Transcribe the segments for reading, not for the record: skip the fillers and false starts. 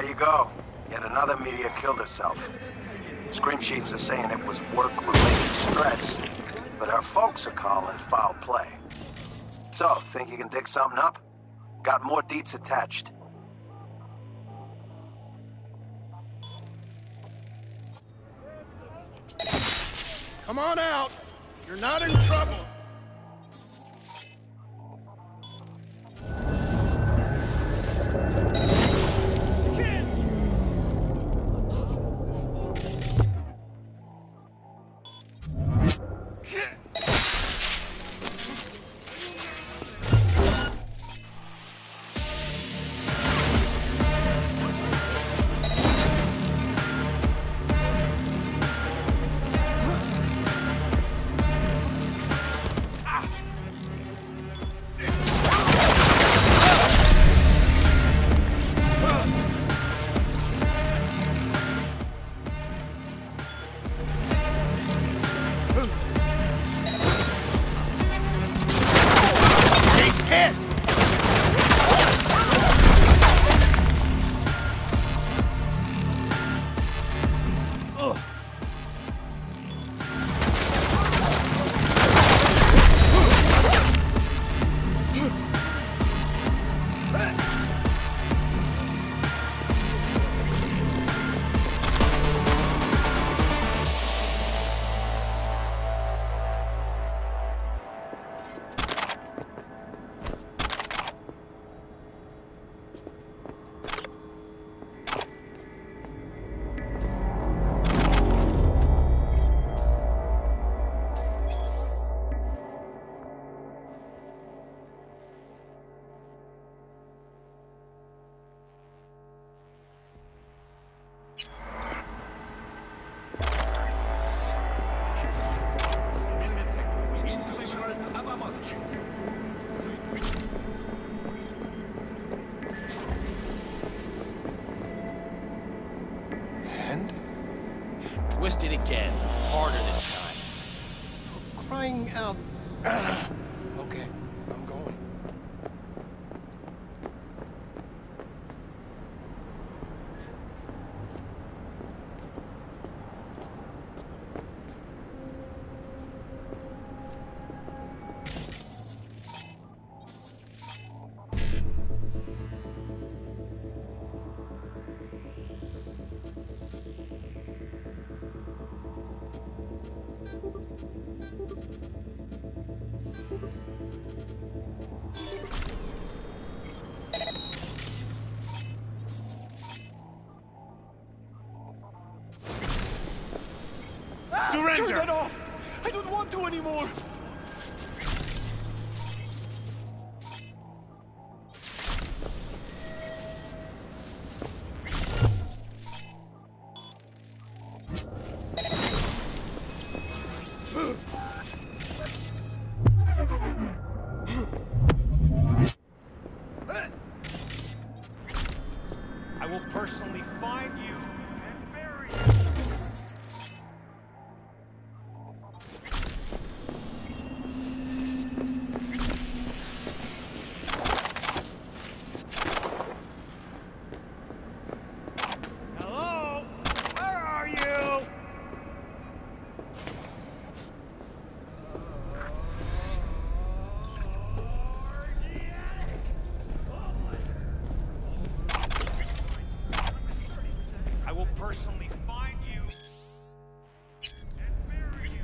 There you go. Yet another meteor killed herself. Scream sheets are saying it was work-related stress, but her folks are calling foul play. So, think you can dig something up? Got more deets attached. Come on out. You're not in trouble. Twist it again. Harder this time. For crying out. Okay, I'm going. Surrender! Turn that off! I don't want to anymore! I will personally find you and bury you. Hello? Where are you? I will personally find you and bury you.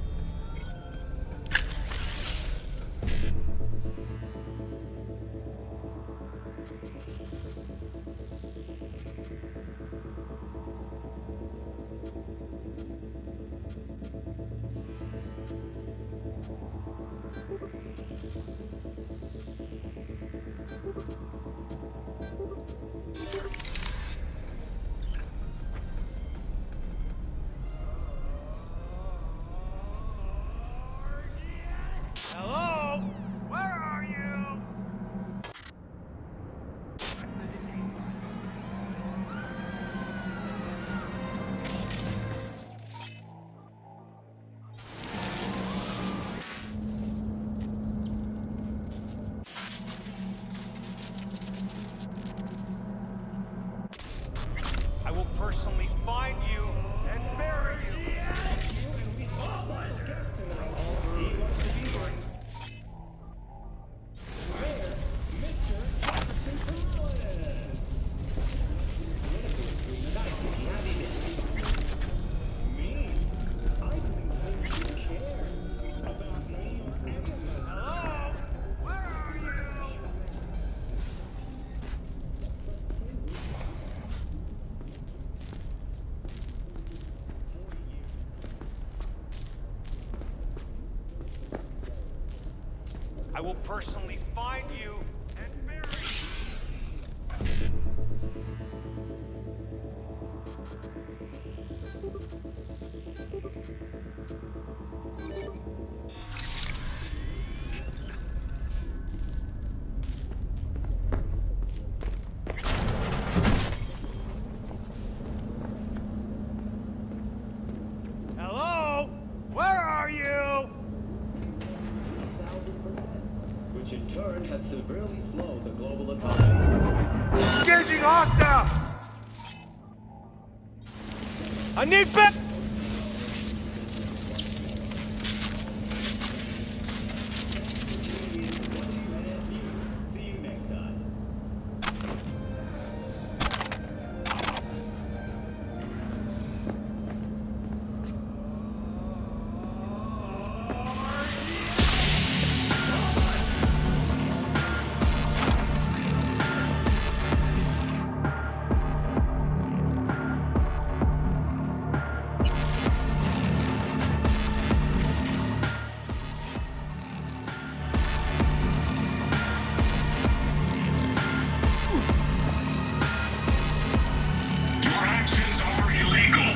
Hello? Where are you? I will personally find you and bury you. Hello? Where are you? Which in turn has severely slowed the global economy. Engaging hostile! I need back! See you next time. Your actions are illegal.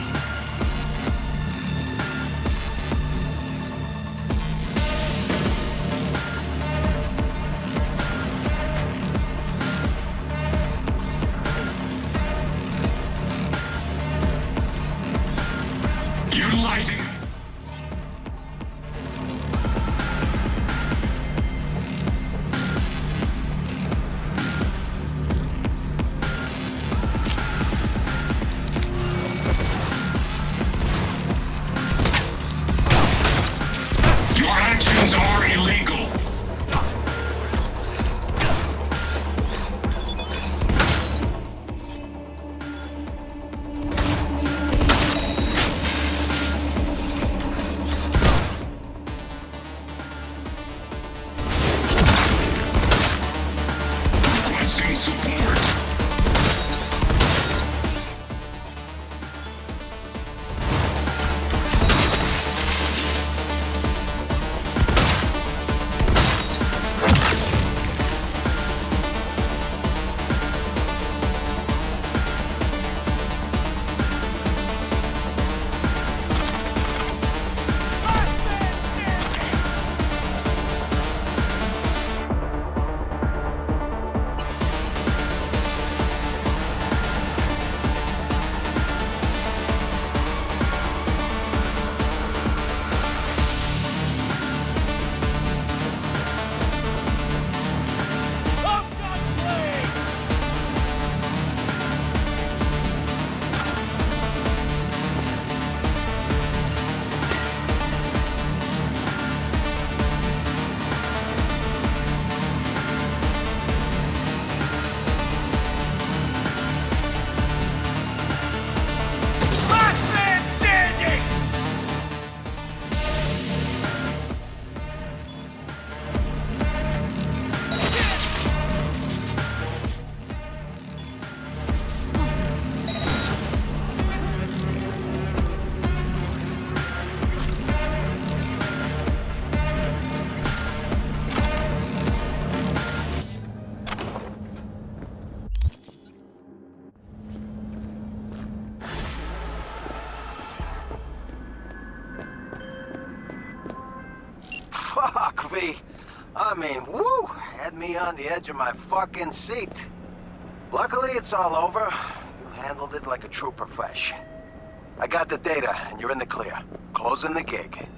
Utilizing your actions are illegal. Requesting support. Last man standing! Fuck, V. I mean, woo! Had me on the edge of my fucking seat. Luckily, it's all over. You handled it like a true profesh. I got the data, and you're in the clear. Closing the gig.